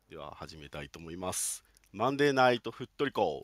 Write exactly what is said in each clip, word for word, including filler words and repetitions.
では始めたいと思います。マンデーナイトふっとりこ。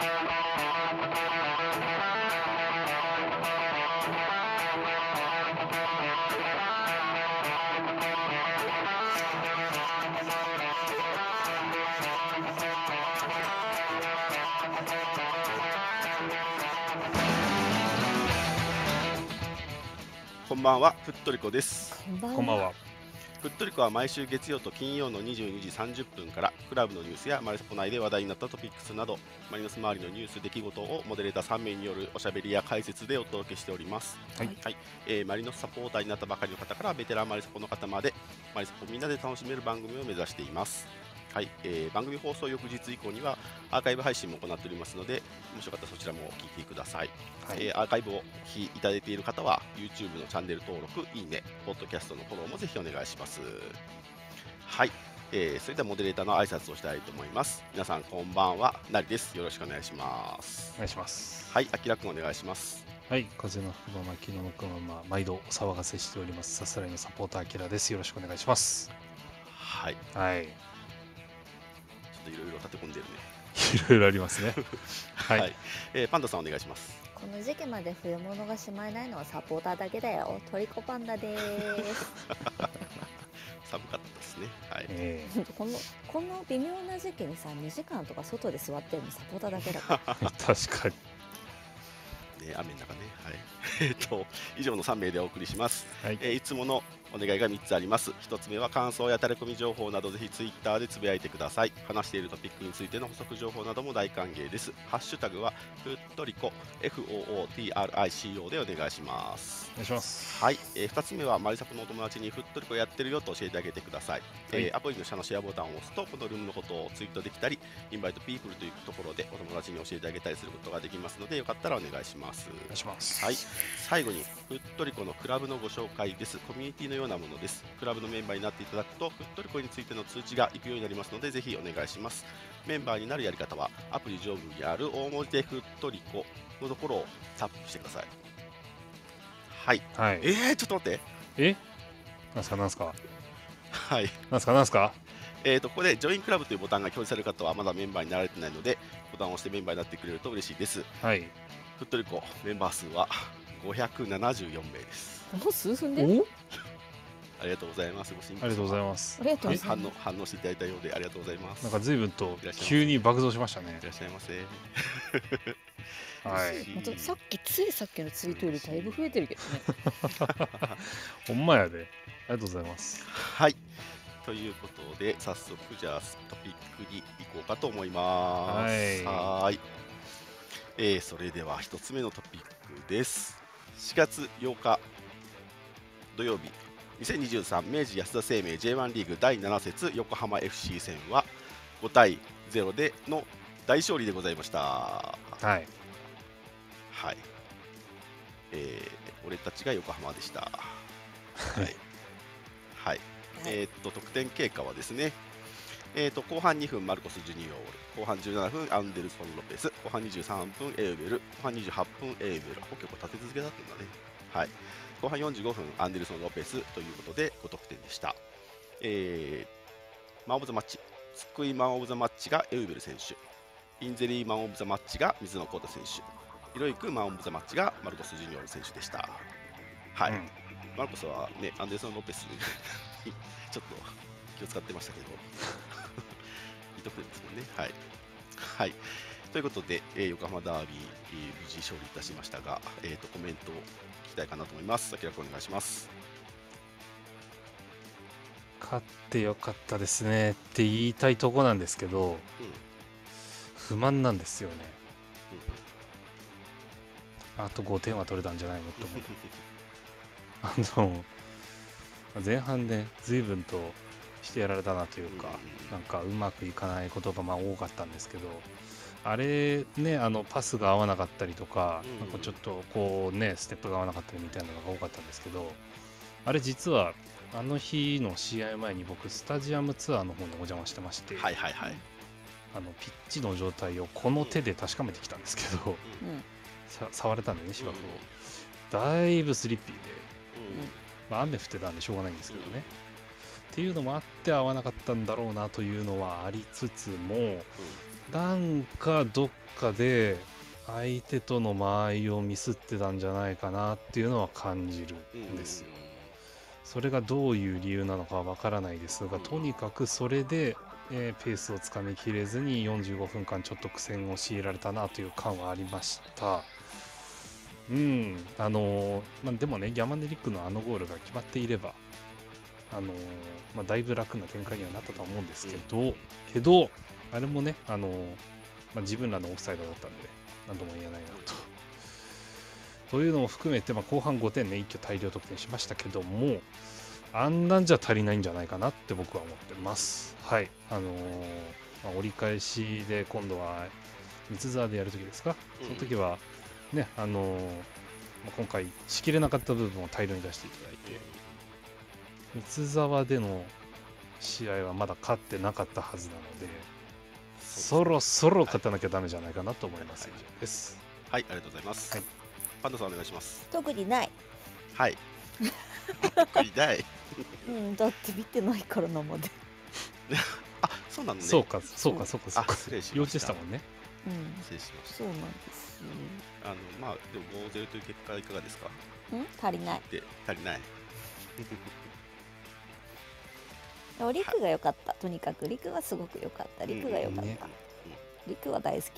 こんばんは、ふっとりこです。 こんばんは。 こんばんは。 ふっとりこは毎週月曜と金曜のにじゅうにじさんじゅっぷんからクラブのニュースやマリサポ内で話題になったトピックスなどマリノス周りのニュース出来事をモデレーターさん名によるおしゃべりや解説でお届けしております。 はいはいえー、マリノスサポーターになったばかりの方からベテランマリサポの方までマリサポみんなで楽しめる番組を目指しています。はいえー、番組放送翌日以降にはアーカイブ配信も行っておりますので、もしよかったらそちらもお聞きください。 はいえー、アーカイブをお聞きいただいている方は YouTube のチャンネル登録、いいね、ポッドキャストのフォローもぜひお願いします。はい、えー、それではモデレーターの挨拶をしたいと思います。皆さんこんばんは、なりです。よろしくお願いします。 お願いします。 はい、あきらくんお願いします。 はい、風の吹くまま、気の向くまま、毎度お騒がせしております。さすらいのサポーター、あきらです。よろしくお願いします。 はい、 はい。いちょっといろいろ立て込んでるね。 ろいろありますね。は。 はいい、えー、パンダさんお願いします。 この時期まで冬物がしまえないのはサポーターだけだよ。トリコパンダでーす。 寒かったですね。はい。 えこのこの微妙な時期にさ、にじかんとか外で座ってるのサポーターだけだから。 ー、確かに。 ね、雨の中ね。はい。えっと、以上のさん名でお送りします。 はい。 えーいつものお願いがみっつあります。ひとつめは感想やタレコミ情報などぜひツイッターでつぶやいてください。話しているトピックについての補足情報なども大歓迎です。ハッシュタグはふっとりこ エフオーオーティーアールアイシーオー でお願いします。 お願いします。 はい、えー、ふたつめはマリサポのお友達にふっとりこやってるよと教えてあげてください。 はいえーアプリの下のシェアボタンを押すとこのルームのことをツイートできたり、インバイトピープルというところでお友達に教えてあげたりすることができますので、よかったらお願いします。 お願いします。 はい、最後にふっとりこのクラブのご紹介です。コミュニティのようなものです。クラブのメンバーになっていただくとふっとりこについての通知が行くようになりますので、ぜひお願いします。メンバーになるやり方はアプリ上部にある大文字でふっとりこのところをタップしてください。はい、 はい。 えー、ちょっと待って。 えなんすか、なんすか、 はい、 なんすか、なんすか。 えーとここでジョインクラブというボタンが表示される方はまだメンバーになられてないので、ボタンを押してメンバーになってくれると嬉しいです。 はい。 ふっとりこメンバー数はごひゃくななじゅうよん名です。 もう数分で。 おありがとうございます。ご心ありがとうございまますあ。りがとうごす。 ざいます。 反応反応していただいたようでありがとうございます。 なんか随分といらっしゃいませ急に爆増しましたねい。らっしゃいませ。 はい。 本当さっきついさっきのツイートよりだいぶ増えてるけどね。 ほんまやで。ありがとうございます。 はい。ということで早速じゃあトピックに行こうかと思います。 はいはーい。えー、それでは一つ目のトピックです。しがつようか土曜日、にせんにじゅうさん明治安田生命 ジェイワン リーグだいなな節横浜 エフシー 戦はごたいゼロでの大勝利でございました。 はい。 はい。えー、俺たちが横浜でした。はい。はい。 はいえーっと、得点経過はですね、えーっと、後半にふんマルコス・ジュニオール、後半じゅうななふんアンデルソン・ロペス、後半にじゅうさんぷんエウベル、後半にじゅうはっぷんエウベル、結構立て続けだったんだね。はい。後半よんじゅうごふんアンデルソン・ロペスということでご得点でした。えー、マン・オブ・ザ・マッチ、救いマン・オブ・ザ・マッチがエウベル選手、インゼリーマン・オブ・ザ・マッチが水野幸太選手、ヒロイクマン・オブ・ザ・マッチがマルコス・ジュニオール選手でした。はい。 うんマルコスはね、アンデルソン・ロペスにちょっと気を使ってましたけど、いい得点ですもんね。はい。はい。ということで、えー横浜ダービー、えー無事勝利いたしましたが、えーと、コメントを聞きたいかなと思います。明らかお願いします。 勝ってよかったですねって言いたいとこなんですけど、 うん。 不満なんですよね。あとごてんは取れたんじゃないのと思う。あの前半で随分としてやられたなというか、 うんなんかうまくいかないことがまあ多かったんですけど、あれね、あのパスが合わなかったりとか、 うんなんかちょっとこうねステップが合わなかったりみたいなのが多かったんですけど、あれ実はあの日の試合前に僕スタジアムツアーの方にお邪魔してまして、 はいはいはい。 あのピッチの状態をこの手で確かめてきたんですけど、 うんさ触れたんでね芝生を、 うんだいぶスリッピーで、 うんまあ、雨降ってたんでしょうがないんですけどね、 っていうのもあって合わなかったんだろうなというのはありつつも、なんかどっかで相手との間合いをミスってたんじゃないかなっていうのは感じるんですよ。それがどういう理由なのかはわからないですが、とにかくそれで、えーペースをつかみきれずによんじゅうごふんかんちょっと苦戦を強いられたなという感はありました。うん、あのーまあ、でもね、ギャマネリックのあのゴールが決まっていれば、あのーまあ、だいぶ楽な展開にはなったとは思うんですけど、けど、あれもね、あのーまあ、自分らのオフサイドだったんで、なんとも言えないなと。というのを含めて、まあ、後半ごてんね、一挙大量得点しましたけども、あんなんじゃ足りないんじゃないかなって僕は思ってます。はい。あのーまあ、折り返しで今度は三沢でやるときですか、その時はね、あのーまあ、今回しきれなかった部分を大量に出していただいて、三沢での試合はまだ勝ってなかったはずなので、そろそろ勝たなきゃダメじゃないかなと思います。以上です。 はい、ありがとうございます。 はい、 パンダさんお願いします。 特にない。 はい。特にない。 うん、だって見てないから生で。 あ、そうなのね。 そうか、そうか、そうか、そうか。 あ、失礼しました。 幼稚でしたもんね。 うん、 失礼しました。 そうなんですよ。 あの、まあ、でもごたいゼロという結果はいかがですか。 うん、足りない。 で、足りない。 でもリクが良かった。とにかくリクはすごく良かった。リクが良かった。 うんねリクは大好き。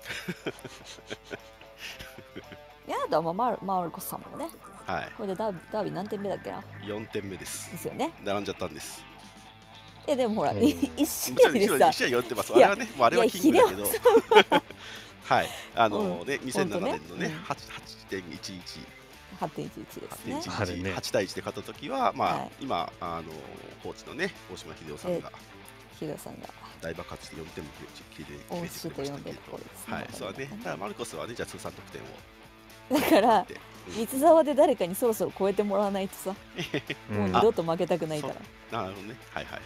いやだもマルマルコスさんもね。 はい。 これでダービダービー何点目だっけな。 よんてんめです。 ですよね。 並んじゃったんです。 えでもほら、 うん一試合で一さ、 試合よんてんます。あれはね、もうあれはキングだけど。 いやはい。あのうんね、にせんななねんのね、 うんはちてんいちいち。 はちてんいちいちですね。 あれねはちたいいちで勝った時は、まあ、 はい今、あのコーチのね、大島秀夫さんがヒロさんが大爆発してよんてんも決めて大決めてくれましたけと呼んでるところですど、 ね。 はい、そうだね。だからマルコスはね、じゃあ通算得点を。 だからで三沢で誰かにそろそろ超えてもらわないとさ、 うんもう二度と負けたくないから。 なるほどね。はいはいはい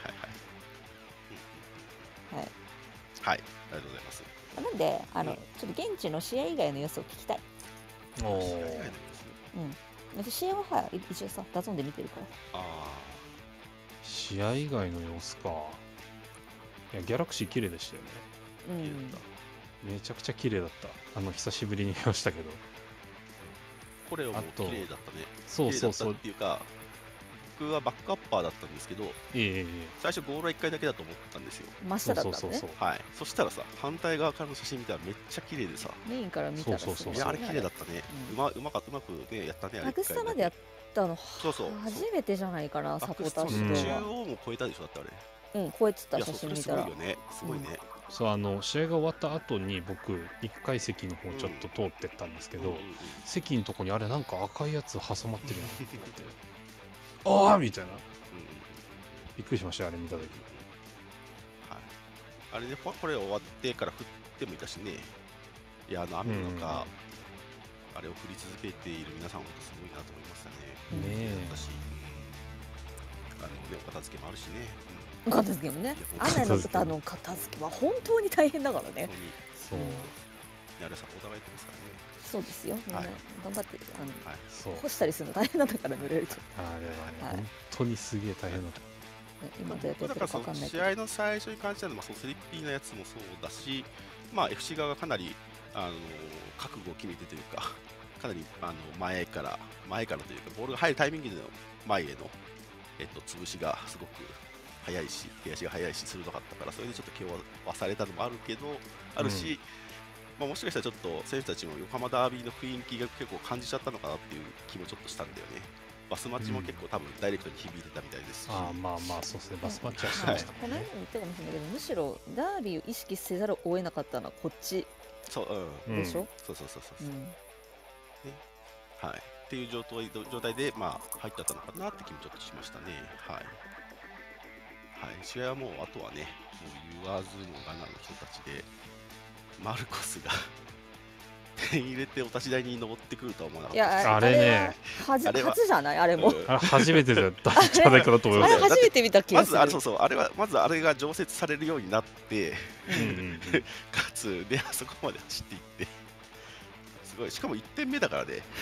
はい。 はい。 はい、ありがとうございます。 なんであのちょっと現地の試合以外の様子を聞きたい。 お試合以外のー様子うん。私試合ははい一応さダゾーンで見てるから。 あ試合以外の様子か。いや、ギャラクシー綺麗でしたよね。 うあ、綺麗んだった。 めちゃくちゃ綺麗だった。あの、久しぶりに見ましたけど。 これはもうあと綺麗だったね。 そうそうそう綺麗だったっ。ていうか、僕はバックアッパーだったんですけど、 えええ最初ゴールはいっかいだけだと思ったんですよ。 真下だったのね。 はい。そしたらさ、反対側からの写真見たらめっちゃ綺麗でさ、 メインから見たらすごいそうそうそういや、あれ綺麗だったね。 うんうまうまかうまくね、やったね。あれタグスタまでやったのそうそう初めてじゃないかな、サポーターうん指導は。 中央も超えたでしょ、だってあれ。 うん、超えてたいや、 写それ真見たら。 すごいよね。すごいね。 そう、あの、試合が終わった後に僕、いっかい席の方ちょっと通ってったんですけど、 うんうんうん席のとこにあれなんか赤いやつ挟まってるやんって思って、ああみたいな。 うんうんびっくりしましたよ、あれ見たとき。 はい。あれね、ここれ終わってから降ってもいたしね。いや、あの雨の中、あれを降り続けている皆さん、本当すごいなと思いましたね。 ねえ。 私、うんあのね、お片付けもあるしね。 お片付けもね。雨の歌の片付けは本当に大変だからね本。当に、 そう、 うんやるサポーターがやってますからね。 そうですよ。みんなはい頑張ってあのはい。 そう。 干したりするの大変なんだから濡れると。 あれはね、 はい本当にすげえ大変だと。 ね今どうやってやってるかだからそのわかんないけど。 試合の最初に感じたのは、まあ、そのスリッピーなやつもそうだし、まあ、エフシー 側がかなりあの覚悟を決めてというか、かなりあの前から、前からというか、ボールが入るタイミングでの前への、えっと、潰しがすごく速いし、出足が速いし、鋭かったから、それでちょっと気を和されたのもあるけど、あるし、まあ、もしかしたらちょっと選手たちも横浜ダービーの雰囲気が結構感じちゃったのかなっていう気もちょっとしたんだよね。バスマッチも結構多分ダイレクトに響いてたみたいですし、 ああ、まあまあ、そうですね、バスマッチはしてはいましたね。 この間も言ったかもしれないけど、むしろダービーを意識せざるを得なかったのはこっちそう、うん、 うんでしょ。 そうそうそうそうう、 ん。 はい、っていう状態状態で、まあ、入っちゃったのかなって気もちょっとしましたね。はい。はい、試合はもう、あとはね、もう言わずもがなの人たちで、マルコスが点入れてお立ち台に登ってくるとは思わなかいったです。 やあれねはじあれは初じゃないあれも。 うんあれ初めてじゃったんじゃないかなと思いあれます。 だって初めて見た気がする。 まずあれそうそうあれはまずあれが常設されるようになってうんうんうんかつであそこまで走っていってすごいしかもいってんめだからね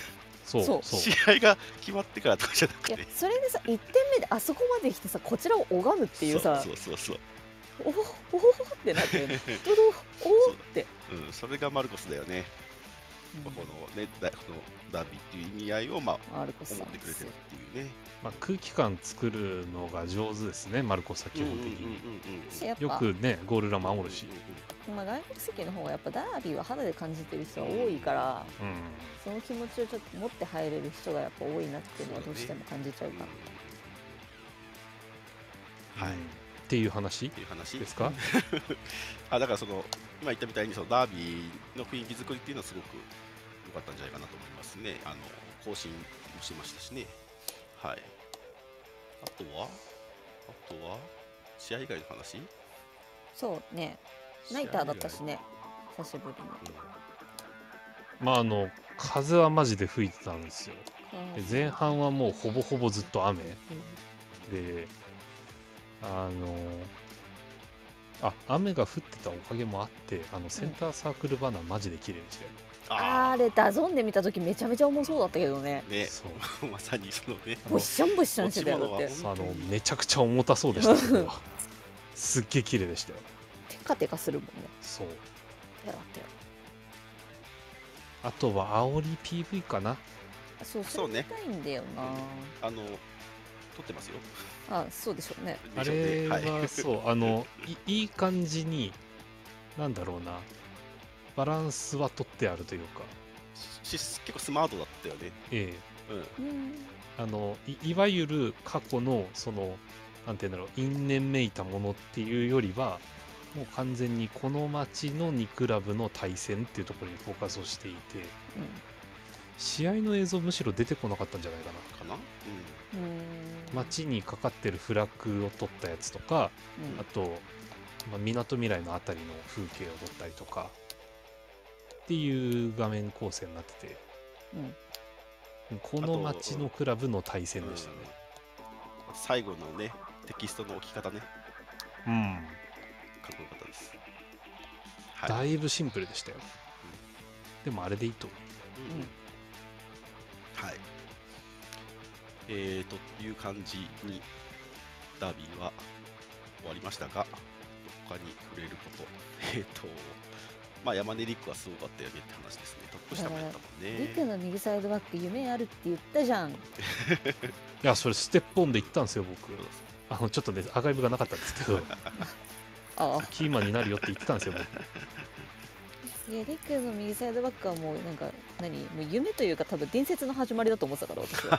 そうそうそう試合が決まってからとかじゃなくいやて、 それでさいってんめであそこまで来てさこちらを拝むっていうさそうそうそうおおおってなってドドおおって、 そう、うん、それがマルコスだよね、 うんこのねだこのダービーっていう意味合いをまあマルコスさん思ってくれてるっていうね。 まあ、空気感作るのが上手ですねマルコスは基本的に、 しやっぱよくねゴール裏守るし、 まあ、外国籍の方がやっぱダービーは肌で感じてる人が多いから、 うん、 その気持ちをちょっと持って入れる人がやっぱ多いなっていうのはどうしても感じちゃうかうんはい、っっていう話ていう話ですか、 あだからその今言ったみたいにそのダービーの雰囲気作りっていうのはすごく良かったんじゃないかなと思いますね。あの更新もしましたしね。はい。あとはあとは試合以外の話？ そうねナイターだったしね久しぶりにまああの風はマジで吹いてたんですよ。で前半はもうほぼほぼずっと雨で、あのあ雨が降ってたおかげもあってあのセンターサークルバナーマジで綺麗でしたよ。 あれダゾンで見た時めちゃめちゃ重そうだったけどねね、 そうまさにそのね、 ボッシャンボッシャンしてたよだって落ち物はあのめちゃくちゃ重たそうでしたけどすっげえ綺麗でしたよ。 テカテカするもんねそうやだったよあとは煽り ピーブイ かな。 そうそうねそれ見たいんだよな、 あの撮ってますよ。 あそうでしょうねあでしょうねれはいはそうあのいいい感じになんだろうなバランスは取ってあるというか、 し結構スマートだったよね。 ええうんあの い, いわゆる過去のそのなんていうんだろう因縁めいたものっていうよりはもう完全にこの町のにクラブの対戦っていうところにフォーカスをしていて、試合の映像むしろ出てこなかったんじゃないかな。 かな？ うんうん街にかかってるフラッグを撮ったやつとか、 うんあとまみなとみらいのあたりの風景を撮ったりとかっていう画面構成になってて、 うんこの街のクラブの対戦うん。 でしたね。 うん最後のね、テキストの置き方ね、 うん、 かっこよかったです。はい。 だいぶシンプルでしたよ。でもあれでいいと思うんうんはい。えー、という感じにダービーは終わりましたが、他に触れること、えーと、まあ、山根リックはすごかったよねって話ですね。トップ下もやったもんね。 リクの右サイドバック夢あるって言ったじゃんう。いやそれステップオンで言ったんですよ僕。 そうですあのちょっとねアーカイブがなかったんですけどああキーマンになるよって言ってたんですよ僕。 いやリクの右サイドバックはもうなんか何もう夢というか多分伝説の始まりだと思ってたから私は、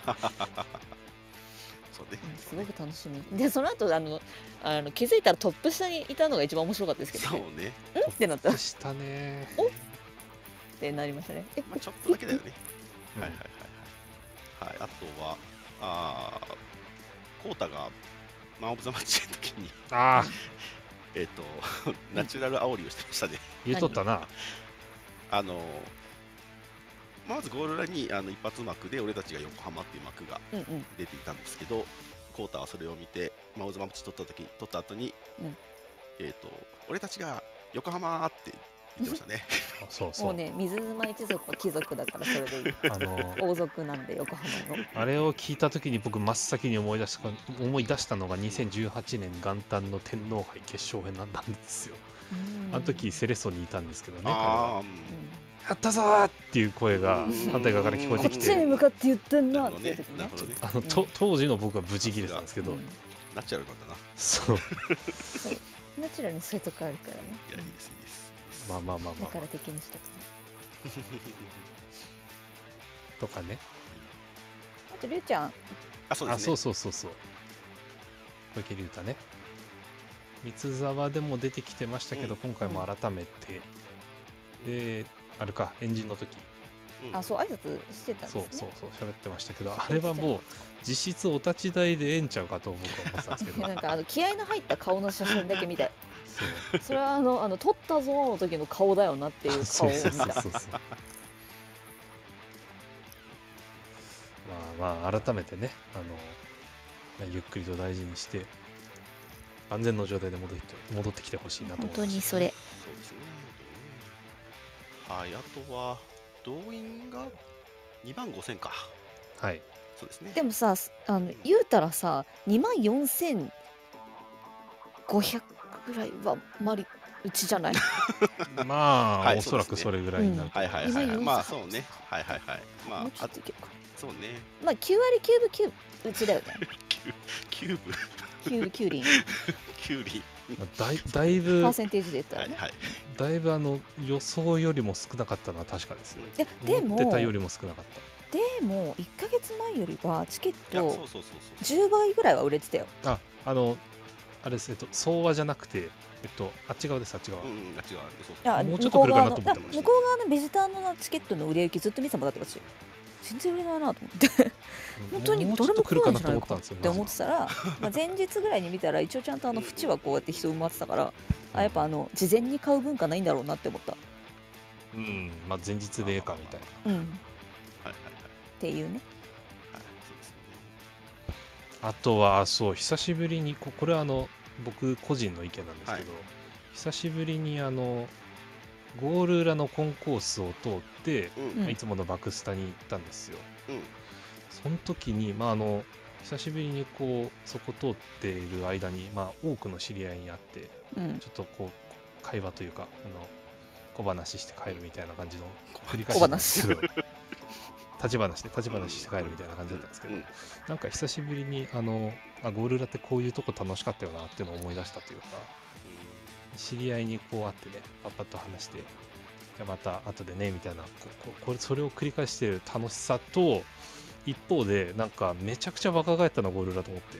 そうね。 うんすごく楽しみでその後あのあの気づいたらトップ下にいたのが一番面白かったですけどそうねね。 うんってなったっしたね。 おてなりましたねえまあ、ちょっとだけだよね。 うんはいはいはいはい。はい、あとは、あーコータがマン・オブ・ザ・マッチの時に、 ああえっ、と、ナチュラル煽りをしてましたね。 言うとったな。 あのまずゴール裏にあの一発幕で俺たちが横浜っていう幕がうんうん出ていたんですけど、コータはそれを見て、マン・オブ・ザ・マッチ取った時取った後に、 うんえっ、と、俺たちが横浜って言ってましたね。 あそうそう。 もうね水沼一族は貴族だからそれでいいあの王族なんで横浜のあれを聞いた時に僕真っ先に思い出した思い出したのがにせんじゅうはちねん元旦の天皇杯決勝編なんですよ。あの時セレッソにいたんですけどね、彼はああ、うんやったぞーっていう声が反対側から聞こえこてきて、 っちに向かって言ってんなるほどねなっていう時。ねなるほどね。 あのと当時の僕はブチギレてたんですけど、 うんナチュラルなんだな。 そうそうナチュラルにそういうとこあるからねいや、いいです、いいです。 まあまあまあまあだから敵にしたくないとかね。 あとりゅうちゃんあ、そうですね。 あそうそうそうそう小池龍太ね、三沢でも出てきてましたけど、 うん今回も改めて、であれかエンジンの時うんあそう挨拶してたんですねそうそうそう喋ってましたけど、あれはもう実質お立ち台でええんちゃうかと僕は思ってたんですけどなんかあの気合の入った顔の写真だけ見たいそうそれはあのあの撮ったぞーの時の顔だよなっていう顔そうを見たそうそうそうまあまあ改めてねあのまあゆっくりと大事にして安全の状態で戻って戻ってきてほしいなと思います。 本当にそれそうですね。はい、あとは動員がにまんごせんか。 はい。 そうですね。 でもさ、あの言うたらさ、にまんよんせんごひゃくぐらいはまりうちじゃない？ まあ、 はいおそらくそれぐらいになるとはい思います。 はいはいはい。 今まあよんせんそうね。はいはいはい。まもうちょあ、 っといけるか。 そうね。 まあきゅうわりきゅうぶきゅううちだよね。 キューブ、 きゅうぶきゅうりん。 キュウリ。 だいだいぶパーセンテージで言ったらね。 はいはい。 だいぶあの予想よりも少なかったのは確かですよ。 いやで思ってもたよりも少なかっでもいっかげつまえよりはチケッいや、そうトそうそうそう。 じゅうばいぐらいは売れてたよ。 た。あ、あの、あれです、えっと、相和じゃなくて、えっと、あっち側です、あっち側。 うんうん、あ違う。そうそういやもうちょっと来るかなと思ってました向こう側の向こう側のベジターのチケットの売れ行きずっと見てたもんだって私。全然売れないなと思って本当にもうちょどれも来っと来るかないんじゃないかなと思ったんですよ。 って思ってたら、まあ前日ぐらいに見たら一応ちゃんとあの縁はこうやって人埋まってたから、あやっぱあの事前に買う文化ないんだろうなって思った。 うん、まあ前日でええかみたいな。 うん。っはいはいはい。 ていうね。 はい、そうですね。 あとは、そう、久しぶりに、ここれはあの、僕個人の意見なんですけど、久しぶりにあの、ゴール裏のコンコースを通って、 うんうんいつものバクスタに行ったんですよ。 うんその時に、まあ、あの久しぶりにこうそこ通っている間に、まあ、多くの知り合いに会ってうん。 ちょっとこう会話というかあの小話して帰るみたいな感じの繰り返し小なんですけど話立ち話で立ち話して帰るみたいな感じだったんですけど、 うんなんか久しぶりにあのあゴール裏ってこういうとこ楽しかったよなっていうのを思い出したというか、知り合いにこう会ってねパッパッと話して、じゃあまた後でねみたいな、こここれそれを繰り返してる楽しさと、一方でなんかめちゃくちゃ若返ったなゴール裏と思って、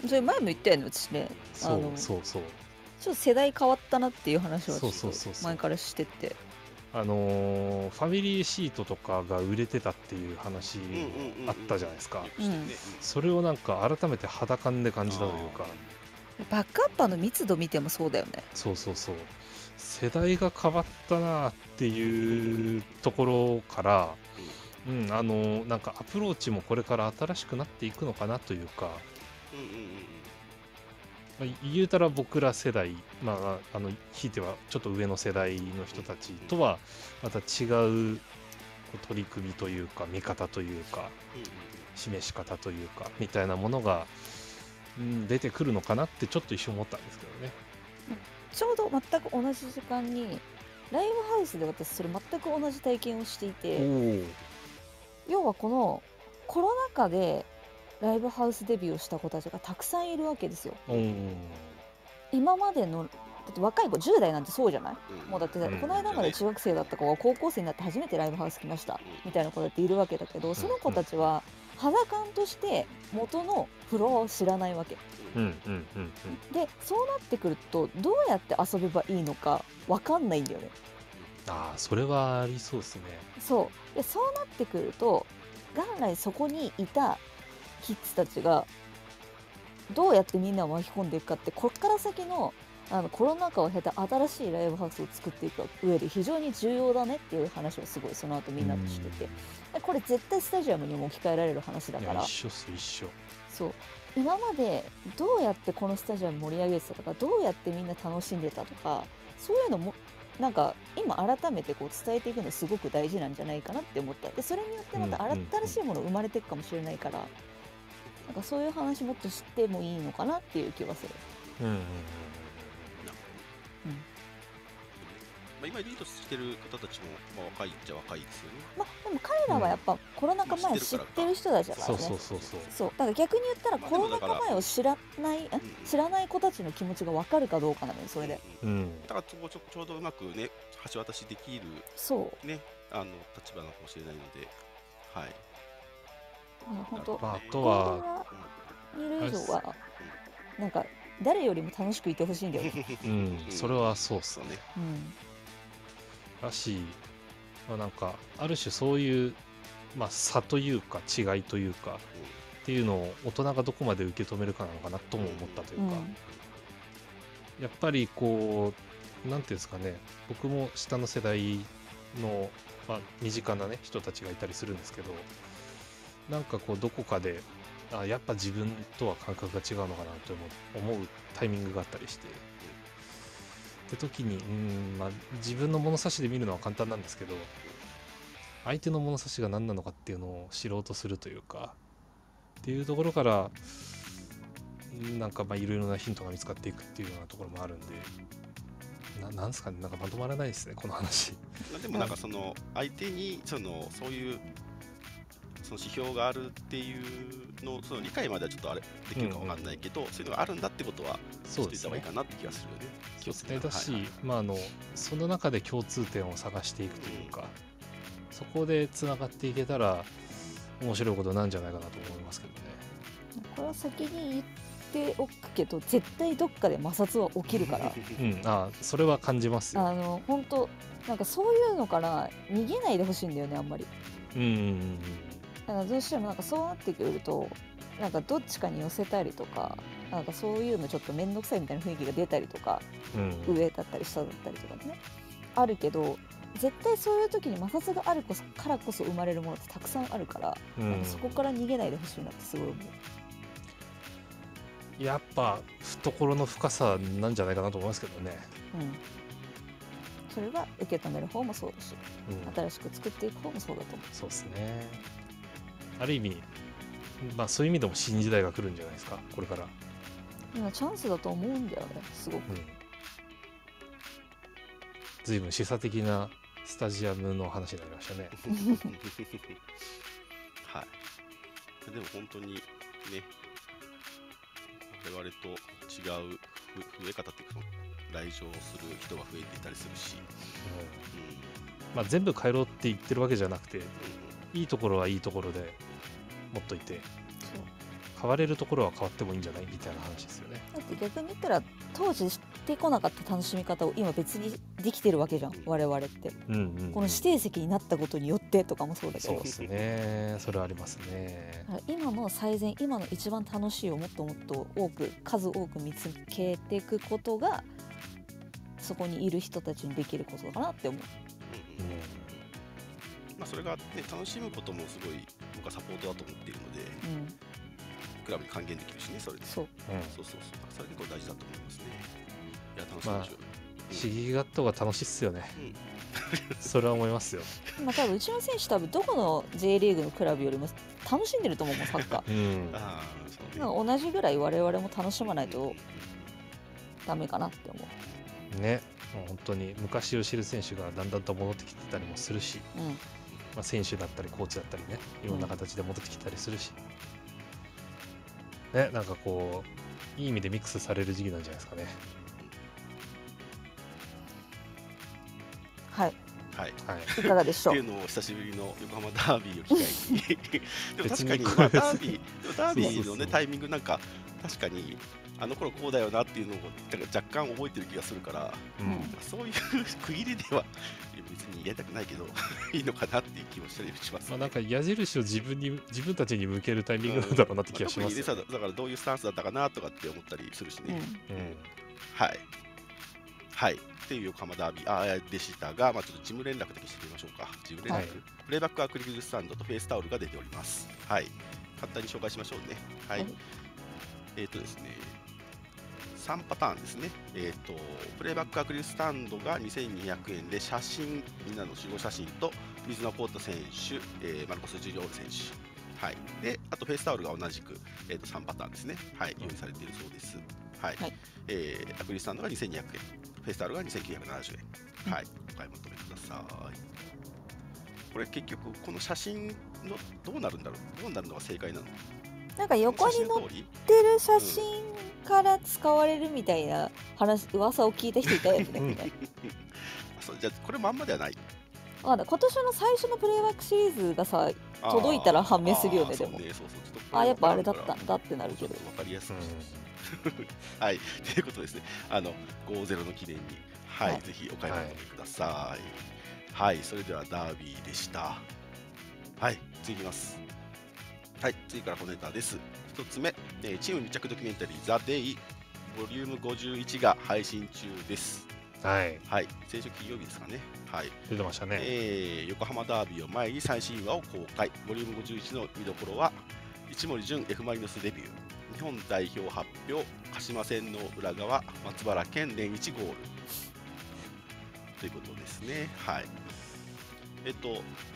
それ前も言ったよね私ね。あそうのそうそう、 ちょっと世代変わったなっていう話はちょそうっとそうそうそう前からしてて。 あのーファミリーシートとかが売れてたっていう話あったじゃないですか。 うんそれをなんか改めて肌感で感じたというか、 バックアッパーの密度見てもそうだよね。 そうそうそう、世代が変わったなっていうところから、うん、あのなんかアプローチもこれから新しくなっていくのかなというか、 うんうんうんうんまあ、言うたら僕ら世代、まあ、あのひいてはちょっと上の世代の人たちとはまた違うこう取り組みというか見方というかうんうん示し方というかみたいなものが、うん、出てくるのかなってちょっと一瞬思ったんですけどね。 ちょうど全く同じ時間にライブハウスで私それ全く同じ体験をしていおて、 お、 要はこのコロナ禍でライブハウスデビューをした子たちがたくさんいるわけですよ。 おお、 今までのだって若い子じゅう代なんてそうじゃない？ うんもうだって、 うんこの間まで中学生だった子が高校生になって初めてライブハウス来ましたみたいな子だっているわけだけど、その子たちは肌感として元のフロアを知らないわけうんうんうんうん、 で、そうなってくるとどうやって遊べばいいのか分かんないんだよね。 ああ、それはありそうですね。 そうで、そうなってくると元来そこにいたキッズたちがどうやってみんなを巻き込んでいくかって、こっから先のあのコロナ禍を経た新しいライブハウスを作っていく上で非常に重要だねっていう話をすごいその後みんなとしてて、でこれ絶対スタジアムにも置き換えられる話だから、 いや一緒っす一緒。 そう今までどうやってこのスタジアム盛り上げてたとか、どうやってみんな楽しんでたとか、そういうのもなんか今改めてこう伝えていくのすごく大事なんじゃないかなって思った。でそれによってまたうんうんうん新しいもの生まれていくかもしれないから、なんかそういう話もっと知ってもいいのかなっていう気はする。 うんうんうんなるほどね。まあ、今リードしてる方たちも、まあ、若いっちゃ若いですよね。 まあでも彼らはやっぱコロナ禍前知ってる人たちだからね。 そうそうそうそう。 そうだから逆に言ったらまあコロナ禍前を知らないうん知らない子たちの気持ちが分かるかどうかなのよそれで。 うんうんうんだからちょちょちょうどうまくね橋渡しできるそうねあの立場なのかもしれないので、はい。 本当まあ、あとは、 にいる以上はなんか誰よりも楽しくいてほしいんだよね。 うん、それはそうっすね。 そうね。 うんだし、まあ、なんかある種そういう、まあ、差というか違いというかっていうのを大人がどこまで受け止めるかなのかなとも思ったというか、 うんやっぱりこうなんていうんですかね、僕も下の世代の、まあ、身近な、ね、人たちがいたりするんですけど、なんかこうどこかであやっぱ自分とは感覚が違うのかなと思う思うタイミングがあったりして、って時にうん、まあ、自分の物差しで見るのは簡単なんですけど、 相手の物差しが何なのかっていうのを知ろうとするというかっていうところからなんかまあいろいろなヒントが見つかっていくっていうようなところもあるんで、ななんですかね、なんかまとまらないですねこの話。 でもなんかその相手にそのそういうその指標があるっていうのその理解まではちょっとあれできるかわかんないけど、うんうん、そういうのがあるんだってことは知っていた方がいいかなって気がするよね。 そうですね。だし、はいはい、まああのその中で共通点を探していくというか、うん、そこでつながっていけたら面白いことなんじゃないかなと思いますけどね。 これは先に言っておくけど絶対どっかで摩擦は起きるから、 うん、あそれは感じますよ。 あの本当なんかそういうのから逃げないでほしいんだよね、あんまり。 うんうんうんだからどうしてもなんかそうなってくるとなんかどっちかに寄せたりとか、なんかそういうのちょっと面倒くさいみたいな雰囲気が出たりとか、うん、上だったり下だったりとかねあるけど、絶対そういう時に摩擦があるこそからこそ生まれるものってたくさんあるから、うん、なんかそこから逃げないでほしいなってすごい思う。やっぱ懐の深さなんじゃないかなと思いますけどね。 うん、それは受け止める方もそうだし、うん、新しく作っていく方もそうだと思う。 そうですね。ある意味、まあ、そういう意味でも新時代が来るんじゃないですか、これから。 今チャンスだと思うんだよね、すごく。うん、 随分示唆的なスタジアムの話になりましたね。 はい。でも本当にね、我々と違う増え方っていうか、来場する人が増えていたりするし、 うんうんまあ、全部変えろって言ってるわけじゃなくて、うんいいところはいいところで持っといて、変われるところは変わってもいいんじゃないみたいな話ですよね。 だって逆に言ったら当時してこなかった楽しみ方を今別にできてるわけじゃん、我々って、うんうんうん、この指定席になったことによってとかもそうだけど。 そうですね、それはありますね。 今の最善、今の一番楽しいをもっともっと多く数多く見つけていくことがそこにいる人たちにできることかなって思う。うんまあ、それが、ね、楽しむこともすごい僕はサポートだと思っているので、うん、クラブに還元できるしね、それで。そう、うん、そうそうそう、それ結構大事だと思いますね。いや、楽しみましょう。 刺激があった方が楽しいっすよね。うん、それは思いますよ。 まあ多分うちの選手多分どこの J リーグのクラブよりも楽しんでると思うもん、サッカー。うん、あそうね、なんか同じぐらい我々も楽しまないとダメかなって思う。ね、もう本当に昔を知る選手がだんだんと戻ってきてたりもするし。うんまあ、選手だったりコーチだったりね、いろんな形で戻ってきたりするし、うん、ね、なんかこういい意味でミックスされる時期なんじゃないですかね。 はいはい、 はい、いかがでしょう。 っていうのを久しぶりの横浜ダービーを機会にでも確かに、まあ、ダービーダービーのねタイミングなんか確かにあの頃こうだよなっていうのを若干覚えてる気がするから、うん、そういう区切りでは別にやりたくないけどいいのかなっていう気もしたりします、ね。 まあなんか矢印を自分に自分たちに向けるタイミングなんだろうなって気がします、ね。 うんまあ、だからどういうスタンスだったかなとかって思ったりするしね。うんうん、はいはいっていう横浜ダービーあでしたが、まあ、ちょっと事務連絡だけしてみましょうか。事務連絡、はい、プレイバックアクリルスタンドとフェイスタオルが出ております。はい、簡単に紹介しましょうね。はい、はい、えっ、ー、とですね。さんパターンですね、えーと、プレイバックアクリルスタンドがにせんにひゃくえんで写真、みんなの集合写真と水野コート選手、えー、マルコス・ジュリオール選手、はい、であとフェイスタオルが同じく、えー、とさんパターンですね、はい、用意されているそうです。はいはいえー、アクリルスタンドがにせんにひゃくえん、フェイスタオルがにせんきゅうひゃくななじゅうえん、はい、お買い求めください。これ結局、この写真のどうなるんだろう、どうなるのが正解なの？ なんか横に載ってる写真から使われるみたいな話、噂を聞いた人いたよね。 そうじゃあこれまんまではない。 あ、今年の最初のプレイバックシリーズがさ届いたら判明するよね。でもあやっぱあれだったんだってなるけど分かりやすくはいということですね、あのごたいゼロの記念に、はいはい、ぜひお買い求めください。はい、はい、それではダービーでした。はい、次いきます。はい、次からコネタです。ひとつめ、えー、チーム密着ドキュメンタリーザ・デイボリュームごじゅういちが配信中です。はい、はい、先週金曜日ですかね。はい、 出てましたね、 えー。横浜ダービーを前に最新話を公開。ボリュームごじゅういちの見どころは一森純 F マリノスデビュー、日本代表発表、鹿島戦の裏側、松原健年一ゴールということですね。はい。えっと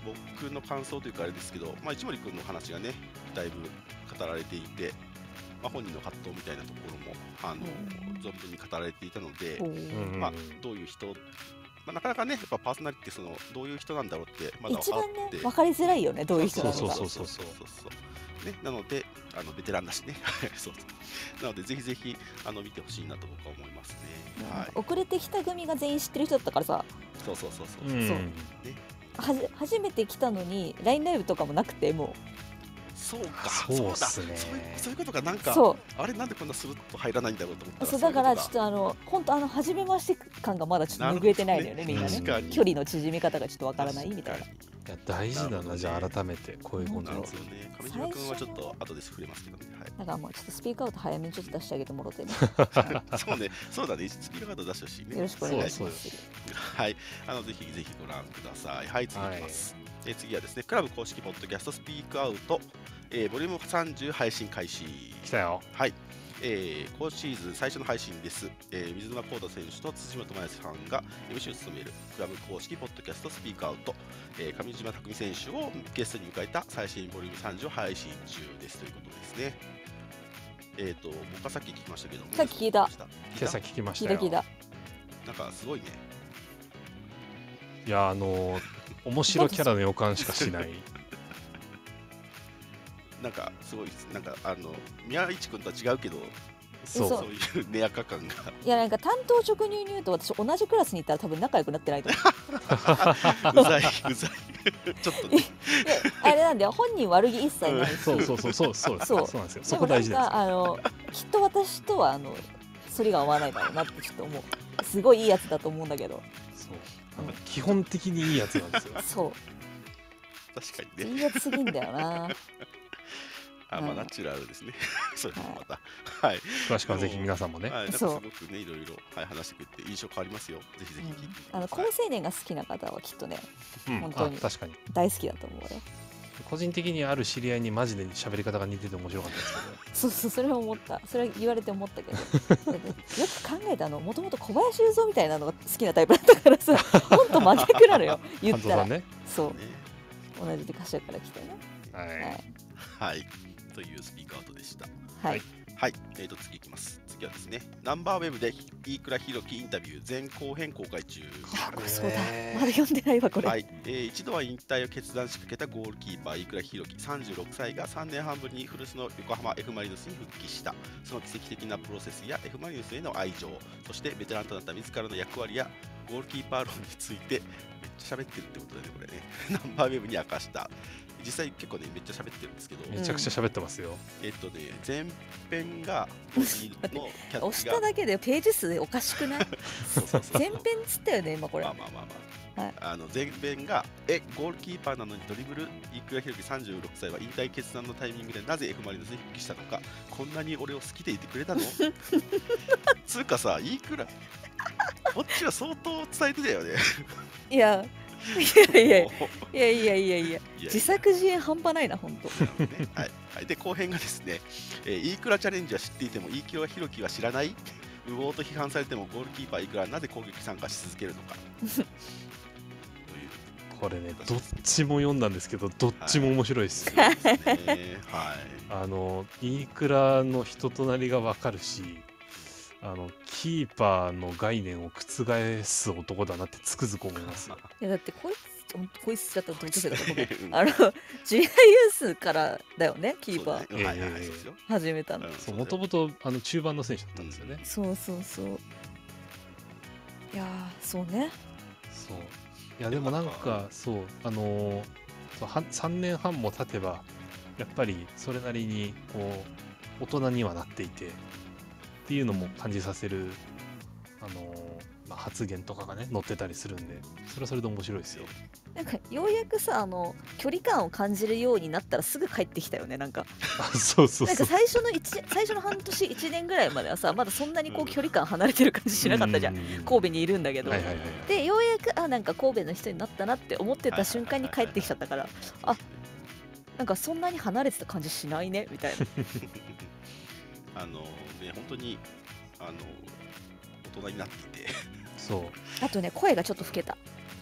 僕の感想というかあれですけど、まあ、一森君の話がねだいぶ語られていて、まあ、本人の葛藤みたいなところもあの、 うん存分に語られていたので、 おーうんまあ、どういう人、まあ、なかなかねやっぱパーソナリティってそのどういう人なんだろうってまだ一番分かってね分かりづらいよね、どういう人なのか。 そうそうそうそうそうね、なのであのベテランだしねそうそうなのでぜひぜひあの見てほしいなと僕は思いますね、はい、 遅れてきた組が全員知ってる人だったからさ、 そうそうそうそう、 うんそうはじ初めて来たのに ライン ライブとかもなくて、もそうかそうっすねだそういうそういうことか、なんかうそあれなんでこんなスルッと入らないんだろうと思ったらうそうだからちょっととあの本当あの初めまして感がまだちょっと拭えてないのよね、みんなね確かに距離の縮み方がちょっとわからないみたいな。 いや大事だな、 なるほどねじゃあ改めてこういうコンテンツなるほどね。上島君はちょっと後で触れますけどね。はい。 だからもうちょっとスピークアウト早めにちょっと出してあげてもろてね、 そうね、そうだね、スピードカード出してほしいね。 よろしくお願いしそうます。 はい、あのぜひぜひご覧ください。はい、次いきます。えー次はですね、クラブ公式ポッドキャストスピークアウト、えーボリュームさんじゅう配信開始。 来たよ。 はい。えー今シーズン最初の配信です、えー水沼宏太選手と辻本麻也さんが エムシー を務めるクラブ公式ポッドキャストスピークアウト、えー上島拓実選手をゲストに迎えた最新ボリュームさんじゅうを配信中ですということですね。えっ、と僕はさっき聞きましたけど、 さっき聞いた聞いた今朝聞きましたよ。 聞いた聞いた。 なんかすごいね。 いやあの面白キャラの予感しかしない。 なんかすごいです。なんかあの宮市君とは違うけど、 そうそそういうねやか感が。 いやなんか担当直入に言うと私同じクラスにいたら多分仲良くなってないと思うざいうざい。ちょっとね。 う。いやあれなんだよ、本人悪気一切ないし。 そうそうそうそうそうですそうそうなんですよ。 でそもなんかこ大事です。 あのきっと私とはあの反りが合わないだろうなってちょっと思う。すごいいいやつだと思うんだけど。 そうあの基本的にいいやつなんですよ。 そ確かうにね。 いいやつすぎんだよな。 あ、まあうんナチュラルですね。それもまた。はい。 詳しくはぜひ皆さんもね。 はい、なんかすそうごくね、いろいろ、はい、話してくれて印象変わりますよ。ぜひぜひ聞いてみてくあの高ださい。 青年が好きな方はきっとねうん本当にあ確かに大好きだと思うよ。 個人的にある知り合いにマジで喋り方が似てて面白かったですけど。 そうそう、それは思った。それは言われて思ったけど。だってよく考えたの、もともと小林雄三みたいなのが好きなタイプだったからさ、ほんと真逆なのよ、言ったら。 半藤さんね。 そう、 ね。 同じで柏から来てね。 ははいい。 はい。というスピークアウトでした。 はい。 はい。えーと、次いきます。次はですね、ナンバーウェブで飯倉弘樹インタビュー前後編公開中。 あ、これそうだへ。ーまだ読んでないわ、これ。 はい、えー一度は引退を決断しかけたゴールキーパー飯倉弘樹さんじゅうろくさいがさんねんはんぶりに古巣の横浜 F ・マリノスに復帰した。その奇跡的なプロセスや F ・マリノスへの愛情、そしてベテランとなった自らの役割やゴールキーパー論についてめっちゃ喋ってるってことでね、これねナンバーウェブに明かした。実際結構ねめっちゃ喋ってるんですけど、 めちゃくちゃ喋ってますよ。 えっとね前編がボディのキャッ押したチがだけでページ数おかしくない？ そうそうそう前編っつったよね、今これまあ。まあまあまあ、 はいあの前編がえゴールキーパーなのにドリブル飯倉弘樹さんじゅうろくさいは引退決断のタイミングでなぜ F ・マリノスに復帰したのか、こんなに俺を好きでいてくれたのつうかさ飯倉こっちは相当伝えてたよねいや、いやいやいもうやいやいやいや、 いや自作自演半端ないな、ほんと。 ねはいはい、で後編がですね、えー、飯倉チャレンジは知っていても飯倉弘樹は知らない、無謀と批判されてもゴールキーパー飯倉はなぜ攻撃参加し続けるのかというこれね、どっちも読んだんですけど、どっちも面白いです。 そうですねはいあの、飯倉の人となりがわかるし、あの、キーパーの概念を覆す男だなってつくづく思いますよ。 いやだってこいつ、ほんとこいつだったら同級生だからごめんうんあの、ジュニアユースからだよね、キーパーそうだねはいはいはいそうですよ始めたの。 うんそう、もともとあの中盤の選手だったんですよね。 そうそうそう。いやー、そうね。 そう。いや、でもなんか、そう、あのーそうはさんねんはんも経てば、やっぱりそれなりに、こう、大人にはなっていて、っていうのも感じさせる、あのーまあ、発言とかがね、載ってたりするんで、それはそれで面白いですよ。 なんかようやくさ、あの距離感を感じるようになったらすぐ帰ってきたよね、なんか。 あ、そうそうなんかそう。 最初の一最初の半年いちねんぐらいまではさ、まだそんなにこう距離感離れてる感じしなかったじゃん。神戸にいるんだけど。 はいはいはい。 でようやくあなんか神戸の人になったなって思ってた瞬間に帰ってきちゃったから、あなんかそんなに離れてた感じしないねみたいな。 あのね本当にあの大人になっていてそう。 あとね声がちょっと老けた。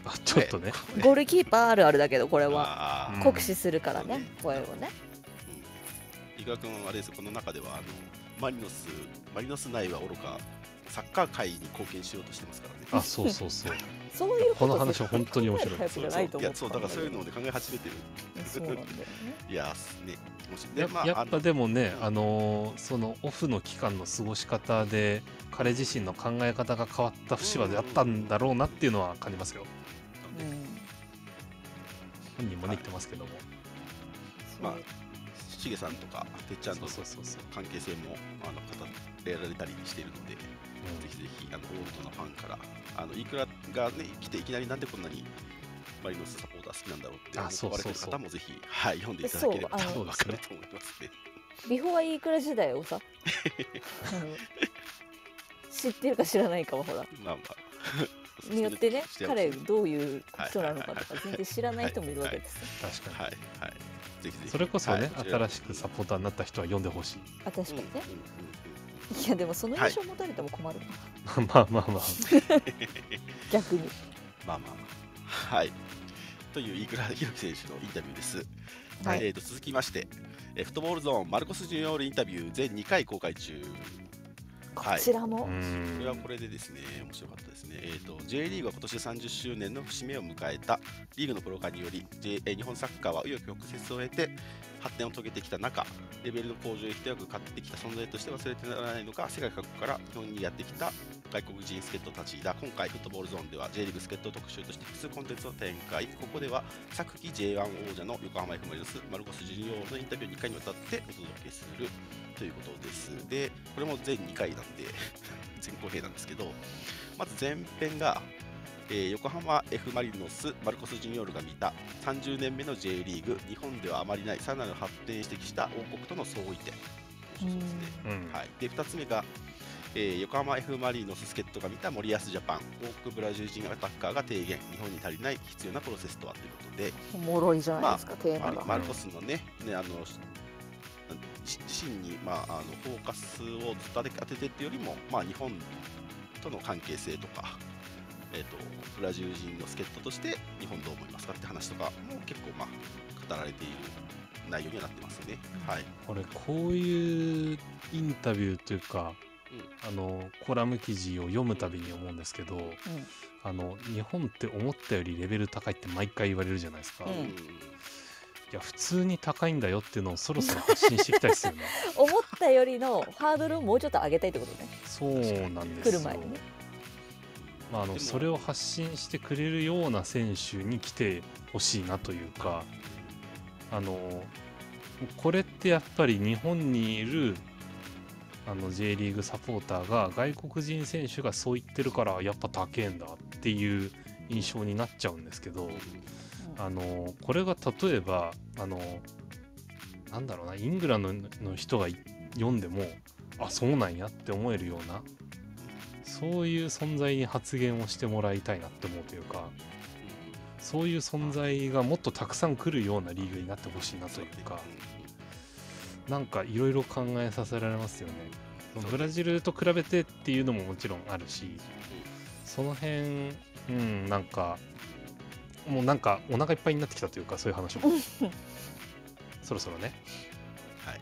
あちょっとね、 ゴールキーパーあるあるだけど、これはあーうん酷使するからねそうね、 声をね。 うん、井川君はあれです、この中ではあのマリノスマリノス内はおろかサッカー界に貢献しようとしてますからね。 あそうそうそうそういうこの話は本当に面白いタイプじゃないと思いやそうだからそういうので。 で考え始めてる。 そうなんだよね。 いやーね、もしでやまあやっぱでもね、 うんあのーそのオフの期間の過ごし方で彼自身の考え方が変わった節はあったんだろうなっていうのは感じますよ。 うん。 本人もね言ってますけども、 まあそうしげさんとかてっちゃんとのそうそうそうそう関係性もあの語られたりしているので、ぜひぜひあのオールドなファンからあのイクラがね来ていきなりなんでこんなにマリノスサポーター好きなんだろうってあそう思われてるそうそう方もぜひはい読んでいただければそうあの多分わかると思いますね。 ビフォーイークラ時代をさあの知ってるか知らないかはほらまあまあによってね、彼はどういう人なのかとか全然知らない人もいるわけですよ。 確かに、 いはい。ぜひぜひ。 それこそね、 はい新しくサポーターになった人は読んでほしい。 あ、確かにね。 うんうんうんいやでもその印象持たれても困るな、 まあまあまあ逆に。 まあまあまあ。はい。という飯倉弘樹選手のインタビューです。 はいえーと続きまして、えーフットボールゾーンマルコス・ジュニオールインタビュー全にかい公開中。 こちらも、 うーんこれはこれでですね、面白かったですね。えーと J リーグは今年さんじゅっしゅうねんの節目を迎えた。リーグのプロ化により、J えー日本サッカーは紆余曲折を経て発展を遂げてきた中、レベルの向上へ一役買ってきた存在として忘れてならないのか、世界各国から日本にやってきた外国人助っ人たちだ。今回、フットボールゾーンでは J リーグ助っ人特集として複数コンテンツを展開。ここでは昨季 ジェイワン 王者の横浜 F ・マリノスマルコス・ジュニオールのインタビューをにかいにわたってお届けするということです。で、これも全にかいなんで前後編なんですけど、まず前編が、えー横浜 F ・マリノスマルコス・ジュニオールが見たさんじゅうねんめの J リーグ、日本ではあまりないさらなる発展を指摘した王国との相違点。面白そうですね。 うんはい、でふたつめが、えー横浜 F ・マリノス助っ人が見た森保ジャパン、多くブラジル人アタッカーが提言、日本に足りない必要なプロセスとはということで、 おもろいじゃないですか、テーマが。 マルマルコスのね、ねあのし自身に、まあ、あのフォーカスをずっと当て当ててっていうよりも、まあ、日本との関係性とか、えー、とブラジル人の助っ人として日本どう思いますかって話とかも結構、まあ、語られている内容にはなってますね。はい、 これこういうインタビューというか、あのコラム記事を読むたびに思うんですけど、あの日本って思ったよりレベル高いって毎回言われるじゃないですか、 うんいや普通に高いんだよっていうのをそろそろ発信していきたいですよね思ったよりのハードルをもうちょっと上げたいってことね、 そうなんですよ来る前にね。 まあ、あでものそれを発信してくれるような選手に来てほしいなというか、あのこれってやっぱり日本にいるあの J リーグサポーターが外国人選手がそう言ってるからやっぱ高えんだっていう印象になっちゃうんですけど、あのこれが例えばあのなんだろうな、イングランドの人が読んでもあそうなんやって思えるような、そういう存在に発言をしてもらいたいなって思うというか、そういう存在がもっとたくさん来るようなリーグになってほしいなというか、なんかいろいろ考えさせられますよね。ブラジルと比べてっていうのももちろんあるし、その辺、うん、なんかもうなんかお腹いっぱいになってきたというか、そういう話もそろそろね。 はい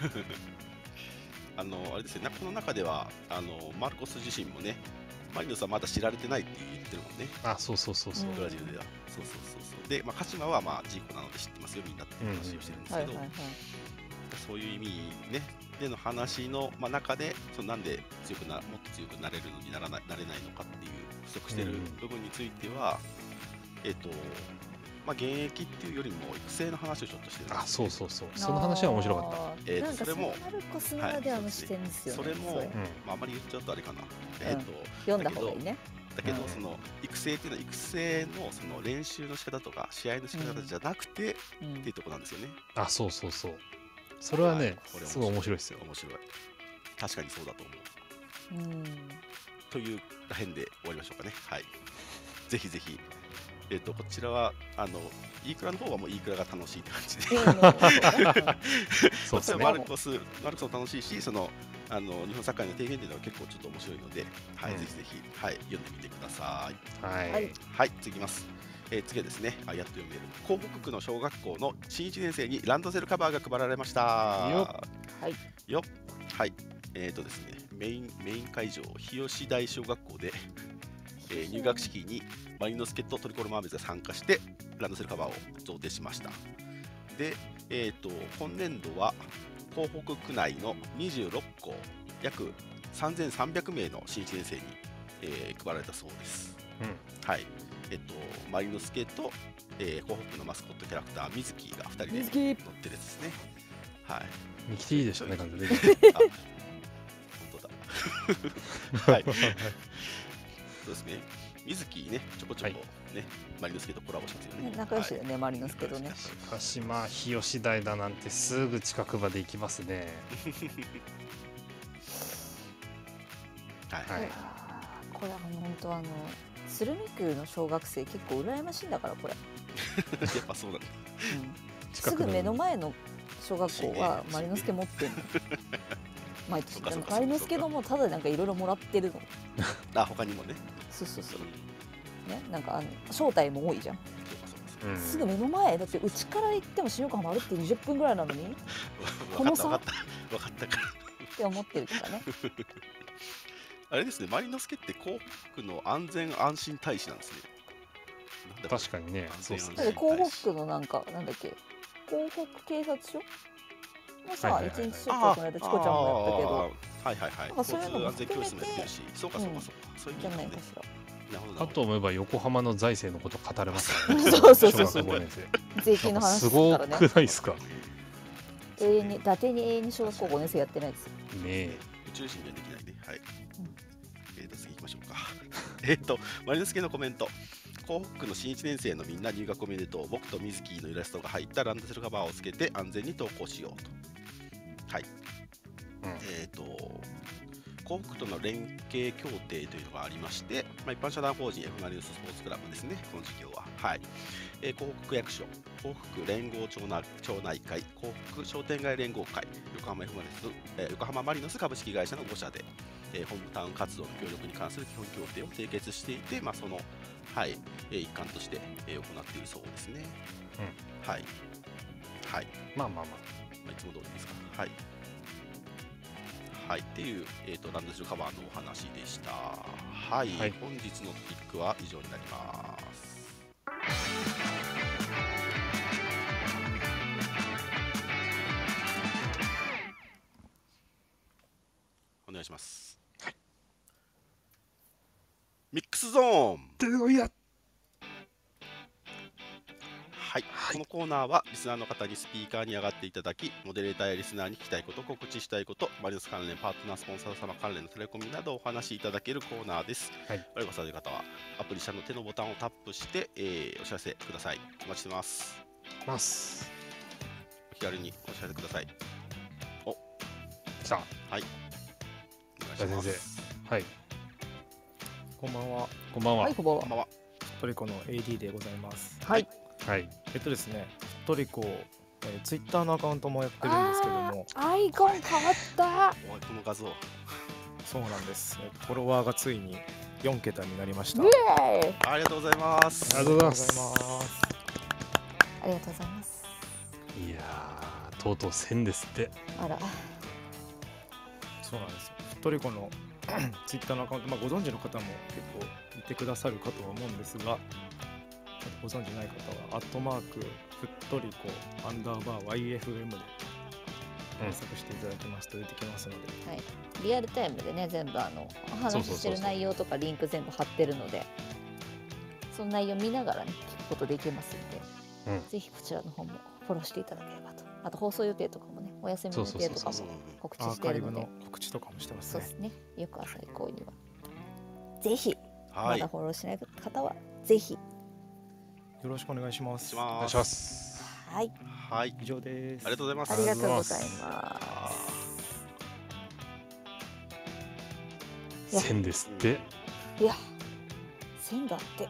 あのあれですね、この中ではあのマルコス自身もね、マリノスはまだ知られてないって言ってるもんね、 あ、そうそうそうそう。 うんブラジルでは。そうそうそうそう。で、まあ、鹿島はまあジーコなので知ってますよ、みんなっていう話をしてるんですけど、 はいはいはい。 そういう意味ね、での話の、まあ、中で、そのなんで強くな、もっと強くなれるのにならないなれないのかっていう、不足してる部分については、えっ、と、まあ、現役っていうよりも育成の話をちょっとしてるんですよね。 あ、そうそうそう。その話は面白かった。 あーえーとなんかそれもマルコスならではの視点ですよね。 それもそれうん。 まあ、あんまり言っちゃうとあれかな。えっ、と、 読んだ方がいいね。 だけど、 うんその育成っていうのは育成のその練習の仕方とか試合の仕方じゃなくて、 うんっていうところなんですよね。 あ、そうそうそう。それはね、 はいこれすごい面白いですよ。 面白い。確かにそうだと思う。 うん。 というらへんで終わりましょうかね。はい。ぜひぜひ。えっ、と、こちらは、あの、イークラの方はもうイークラが楽しいって感じで。 いいね。 そうですね。 マルコス、マルコスも楽しいし、その、 あの日本サッカーの提言というのは結構ちょっと面白いので、はい、 うんぜひぜひ、はい、読んでみてください。 はい、 はいはい、次いきます。えー、次はですね、あ、やっと読める。港北区の小学校の新いちねん生にランドセルカバーが配られました。 よっはいよっはい。えっ、ー、とですね、メインメイン会場、日吉台小学校で、えー入学式にマリノスケとトリコロマーメズが参加してランドセルカバーを贈呈しました。で、えー、と今年度は港北区内のにじゅうろっこう約さんぜんさんびゃくめいの新いちねん生に、えー配られたそうです。 うんはい。えっとマリノスケと、えー、港北区のマスコットキャラクターミズキーがふたりで乗水木ってるやつですね。はい。 ミキティでしたね、完全に。 あ、本当だ。はい。そうですね。水木ね、ちょこちょこね、マリノスケとコラボしますよね。 ね仲良しだよね、マリノスケとね。 しかしまあ日吉台だなんてすぐ近くまで行きますね。 はい。 はいいやーこれは本当あの鶴見区の小学生結構羨ましいんだからこれ、 やっぱそうなんだ。 うん、 近くのすぐ目の前の小学校はしねマリノスケ持ってんの毎年でもそうかそうかマリノスケのもただなんかいろいろもらってるの。 あ、他にもね。 そうそうそううんね、なんかあの招待も多いじゃん、 そうかそうかそうか。 うんすぐ目の前だってうちから行っても新横浜歩ってにじゅっぷんぐらいなのにっこの差わかったわかったわかったから。 て思ってるとかね。 あれですね、マリノスケって港北区の安全安心大使なんですね。なんだろう確かにね、そうっすだってね。 港北区のなんかなんだっけ港北警察署のさはいはいはい一日出張この間チコちゃんもやったけどあーはいはいはい。 なんかそういうのも交通安全教室もやってる含し、そうかそうかそうか。そういう意じゃ味ですね。 ないかしら。 なるほどなるほど。 かと思えば横浜の財政のこと語れますからね。 そうそうそうそう小学ごねん生税金の話すすごくるからね。 ないですか。ね永遠に伊達に永遠に小学校ごねん生やってないですよ。 え。 宇宙人にはできないね。はい。えーと、次行きましょうか。えっと、マリノスケのコメント。港北区の新いちねん生のみんな入学おめでとう。僕とミズキーのイラストが入ったランドセルカバーをつけて安全に登校しようと。はい。 うんえっと、港北との連携協定というのがありまして、まあ、一般社団法人 F マリノススポーツクラブですね、この事業は。はい。えー、港北区役所、港北区連合町内町内会、港北区商店街連合会、横浜 F マリノス、えー横浜マリノス株式会社のご社で、えー、ホームタウン活動の協力に関する基本協定を締結していて、まあ、その、はいえー一環として、えー行っているそうですね。はい。はい。 まあまあままあ、いつも通りですか。はい。はい。っていう、えーと、ランドセルカバーのお話でした。はい。 はい本日のトピックは以上になります。お願いします。 はい。 ミックスゾーン。 あ。いや。 はい、このコーナーはリスナーの方にスピーカーに上がっていただき、モデレーターやリスナーに聞きたいこと、告知したいこと、マリノス関連、パートナー、スポンサー様関連のテレコミなどをお話しいただけるコーナーです。 はい。 およかされる方は、アプリ下の手のボタンをタップして、えーお知らせください。お待ちしてます。 ます。 お気軽にお知らせください。 来た。 お願いします。 はい。 こんばんは。 こんばんは。 はい、こんばんはこん。ばんは。 トリコの エーディー でございます。 はい。 はい。 えっとですね、トリコ、えー、ツイッターのアカウントもやってるんですけども、 あーアイコン変わった。 おい、この画像。 そうなんです。えっとフォロワーがついによんけたになりました。 イエーイ。 ありがとうございます。 ありがとうございますありがとうございます。 ありがとうございます。 いやー、とうとうせんですって。 あら、 そうなんです。トリコのツイッターのアカウント、まあ、ご存知の方も結構いてくださるかとは思うんですが、ご存知ない方は、アットマーク、フットリコ、アンダーバー、ワイエフエム で検索していただきますと出てきますので、 はい。リアルタイムでね、全部あのおそうそうそうそう話ししてる内容とかリンク全部貼ってるので、その内容見ながらね聞くことできますので、 うんぜひこちらの方もフォローしていただければと。あと放送予定とかもね、お休みの予定とかそうもうん告知アーしてるのでカイブの、告知とかもしてますねそうで。すね。よく朝以降にはぜひ、 はい。 まだフォローしない方はぜひ。 よろしくお願いします。 お願いします。 はい。 はい。 以上です。 ありがとうございます。 ありがとうございます。いやせんですって。 いや、せんだって。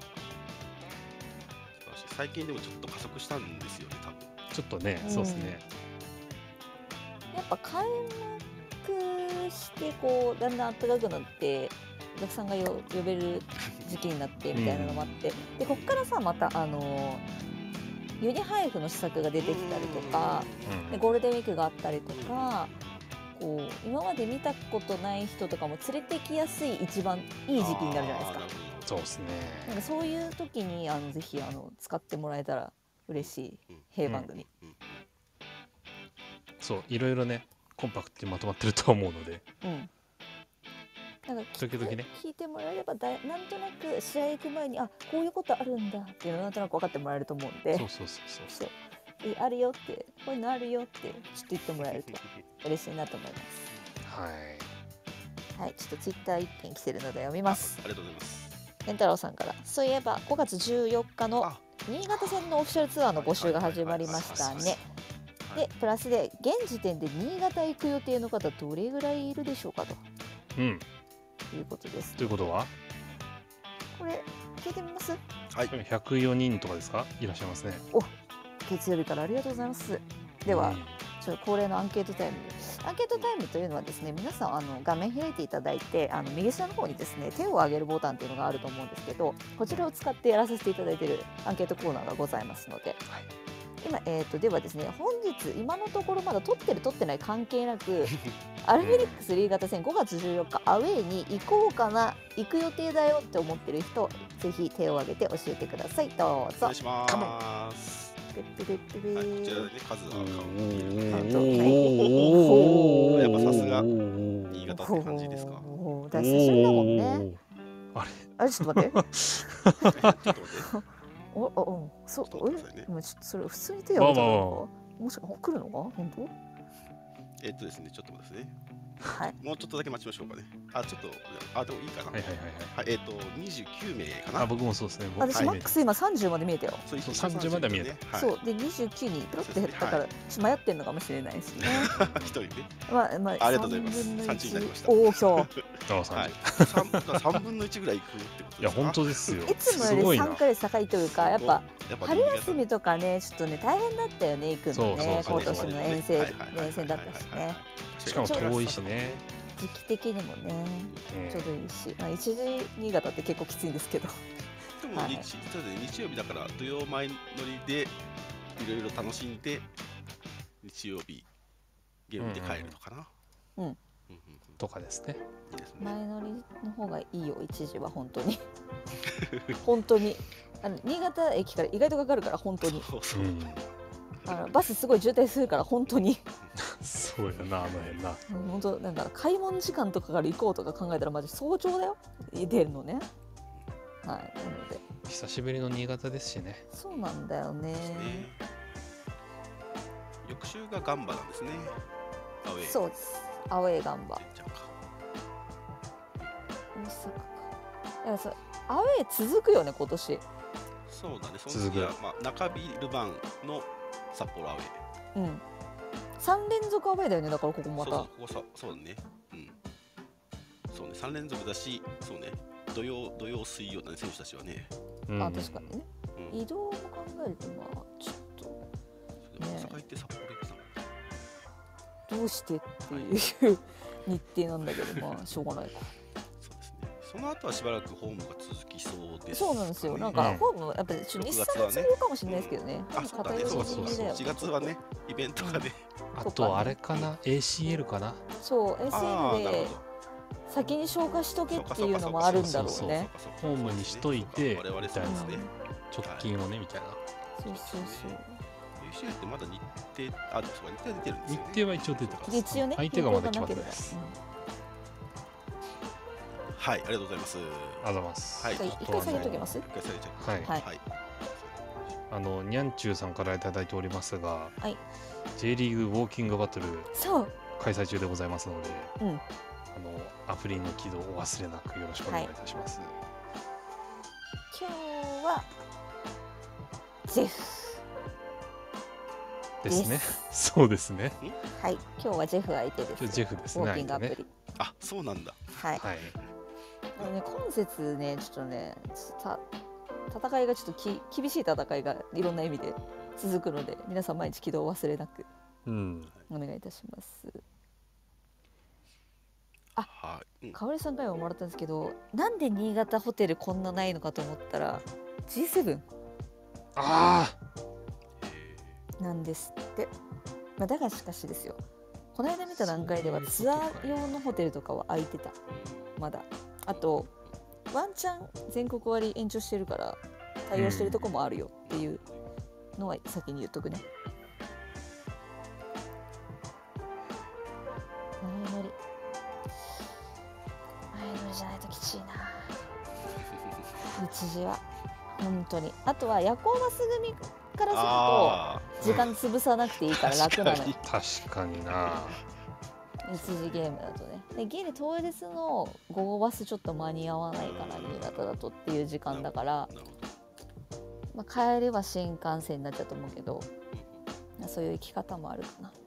最近でもちょっと加速したんですよね、多分。 ちょっとね、 うんそうですね。 やっぱ開幕してこうだんだん暖かくなってお客さんがよ呼べる時期になってみたいなのもあって、でこっからさまたあのユニ配布の施策が出てきたりとか、 うんでゴールデンウィークがあったりとか、こう今まで見たことない人とかも連れてきやすい一番いい時期になるじゃないですか。 そうですね。 なんかそういう時にあのぜひあの使ってもらえたら嬉しい平番組。 そういろいろねコンパクトにまとまってると思うので、 うん。なんか聞いて時々ね聞いてもらえればだいなんとなく試合行く前にあこういうことあるんだっていうのをなんとなく分かってもらえると思うんで、 そうそうそうそうそうえあるよってこういうのあるよってちょっと言ってもらえると嬉しいなと思います。 はいはい、ちょっとツイッター一件来てるので読みますあ。ありがとうございます。 健太郎さんから、そういえばごがつじゅうよっかのあ新潟戦のオフィシャルツアーの募集が始まりましたね。でプラスで現時点で新潟行く予定の方どれぐらいいるでしょうかとうんいうことです。 ということはこれ聞いてみます？ はい。 ひゃくよにんとかですか、いらっしゃいますね。 月曜日からありがとうございます。では、 うんちょ恒例のアンケートタイムです。アンケートタイムというのはですね、皆さんあの画面開いていただいて、あの右下の方にですね、手を挙げるボタンというのがあると思うんですけど、こちらを使ってやらさせていただいているアンケートコーナーがございますので、 はい今、えー、とではですね、本日今のところまだ取ってる取ってない関係なくアルフェニックス新潟戦ごがつじゅうよっかアウェーに行こうかな、行く予定だよって思ってる人、ぜひ手を挙げて教えてください。どうぞお願い。します。 ペッペペッペペはい、こちらでね、数はなんとおーやっぱさすが新潟って感じですか。 おーだから久しぶりだもんね。 あれあれちょっと待って。 ちょっと待って。 おおおそうちょっと待ってくださいねえ今ちょっとそれ普通に手を挙げたわわのか。もしか来るのか本当？ えっとですね、ちょっと待ってですね。 はい。 もうちょっとだけ待ちましょうかね。あ、ちょっと、あ、でもいいかな。 はいはいはいはい、えっと、にじゅうきゅうめいかな。 はい。あ、僕もそうですね。僕私マックス今さんじゅうまで見えたよ。 そうそうさんじゅうまでは見えたね。はい、 そうでにじゅうきゅうにペロって減ったから、 はいちょっと迷ってんのかもしれないですね。 一人ね。 まあまあありがとうございますさんぶんのいちさんじゅうになりましたおお今日。 あ、さんはいじゅう。 三三分の一ぐらいいくってことですか。 いや本当ですよ。 いつもよりすごいな。 さんかげつ高いというかやっぱ。 やっぱ春休みとかねちょっとね大変だったよね行くのねそう今そうそう年の遠征連戦だったしねしかも遠いしね。 時期的にもねうんちょうどいいし、まあ、一時新潟って結構きついんですけどでもはい日、そうですね、日曜日だから土曜前乗りでいろいろ楽しんで日曜日ゲームで帰るのかな。 うんうんうんとかですね。 いいですね。 前乗りの方がいいよ一時は本当に本当にあの新潟駅から意外とかかるから本当にそうそうう。 ん。 あのバスすごい渋滞するから本当にそうやな、あの辺な。 本当なんだ買い物時間とかから行こうとか考えたらマジ早朝だよ出るのねはいなので久しぶりの新潟ですしね。 そうなんだよねですね。翌週がガンバなんですね。アウェー。 そうですアウェーガンバちゃうか。 大阪かいやそうアウェー続くよね今年そうだね。そ続くの次はまあ中日ルヴァンの札幌アウェー。 うんさん連続アウェーだよねだからここもまたそうそうここさそうだね。うん。そうね三連続だし、そうね。土曜土曜水曜だね選手たちはね。 うんあ確かにねうん。 移動も考えるとまあちょっそれで大阪行って札幌行くな。 とどうしてっていう日程なんだけどまあしょうがないかそうですね。その後はしばらくホームが続きそうです、 そうなんですよなんうかんホームやっぱりちょっと日産が強いかもしれないですけどねあ、そうだね。 偏そうそうそう。 り気味だよしがつはね、イベントがね。 あとあれかな、エーシーエル かな。 そうああ、 エスエル でなるほど。 先に消化しとけっていうのもあるんだろうそうねホームにしといて我々そうですね。 直近をねみたいな。 そうそうそうエーシーエル ってまだ日程、あ、でもそうか日程出てるんです日よね。 程は一応出てます。 一応ね相手がまだ決まってないで変す。 はい、ありがとうございます。 ありがとうございます。 はい更新うん一回下げときます一回下げちゃう。 はいはいはい。 あのニャンチューさんからいただいておりますが、 はい J リーグウォーキングバトルそう開催中でございますので、 うんあのアプリの起動をお忘れなくよろしくお願いいたします。 今日はジェフですねで。 そうですね。 はい今日はジェフ相手です今日ジェフですね。 ウォーキングアプ相手ね。 リあ、そうなんだ。 はいはい。 あのね今節ねちょっとねた戦いがちょっとき厳しい戦いがいろんな意味で続くので皆さん毎日起動を忘れなくうん。 お願いいたしますはい、うん、 かおりさんからももらったんですけど、なんで新潟ホテルこんなないのかと思ったら ジーセブンあなんですって。まあ、だがしかしですよ、この間見た段階ではツアー用のホテルとかは空いてた。まだあとワンチャン全国割延長してるから対応してるとこもあるよっていうのは先に言っとくね。前乗り前乗りじゃないときちいな日時は本当に。あとは夜行バス組からあすると時間潰さなくていいから楽なのよ。 確かにな。 一時ゲームだとね。でギリ当日の午後バスちょっと間に合わないかな、新潟だとっていう時間だから、 なるほど。 まあ、帰りは新幹線になっちゃうと思うけど、そういう生き方もあるかな。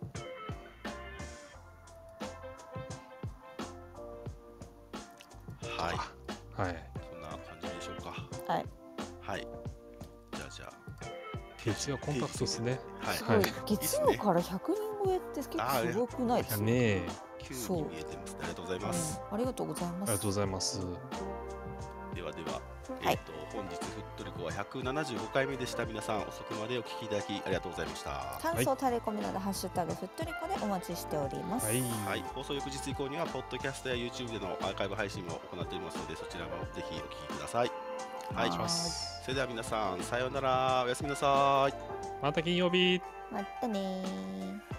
はい、 はい。 そんな感じでしょうか。 はい。 はい。じゃあじゃあ、 月曜コンパクトですね。 はい。 すごい、 はい月曜からひゃくにん超えって結構すごくないですか。 いやねえ、 急に見えてますね。ありがとうございます。 うんありがとうございます。 ありがとうございます。 ではでは、 はいえっと本日ふっとりこはひゃくななじゅうごかいめでした。皆さん遅くまでお聞きいただきありがとうございました。 感想、タレコミなどハッシュタグふっとりこでお待ちしております。 はい。 はい、放送翌日以降にはポッドキャストや YouTube でのアーカイブ配信も行っておりますので、そちらもぜひお聞きください。はい、 はーいそれでは皆さんさようなら、おやすみなさい。 また金曜日。 またねー。